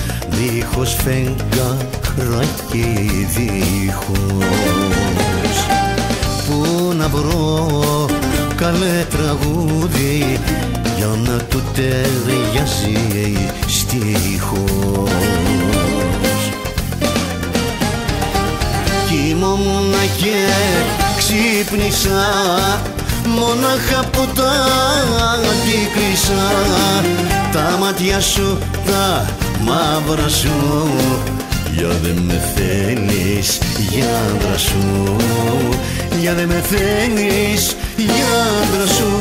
δίχως φεγγάρα και δίχως. Πού να βρω καλέ τραγούδι για να του ταιριάζει στίχος. Κοιμόμουνα και ξύπνησα μονάχα που τα αντίκρισα. Τα μάτια σου τα μαύρα σου, για δε με θέλεις για άντρα σου, για δε με θέλεις για άντρα σου.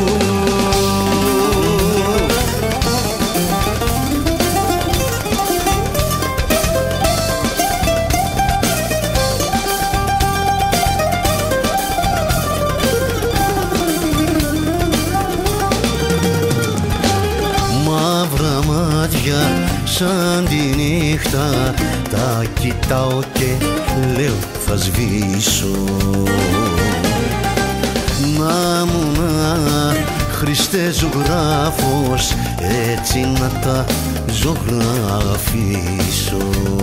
Μαύρα μάτια σαν τη νύχτα τα κοιτάω και λέω θα σβήσω. Να μου να Χριστέ ζωγράφος, έτσι να τα ζωγραφίσω.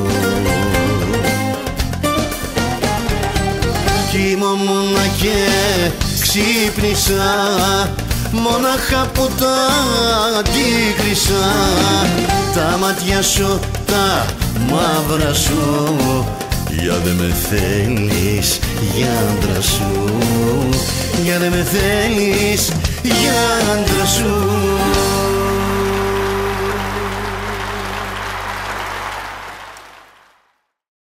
Κοιμόμουνα και ξύπνησα μονάχα που τα αντίκρισα. Τα μάτια σου τα μαύρα σου, για δε με θέλεις για άντρα σου, για δε με θέλεις για άντρα σου.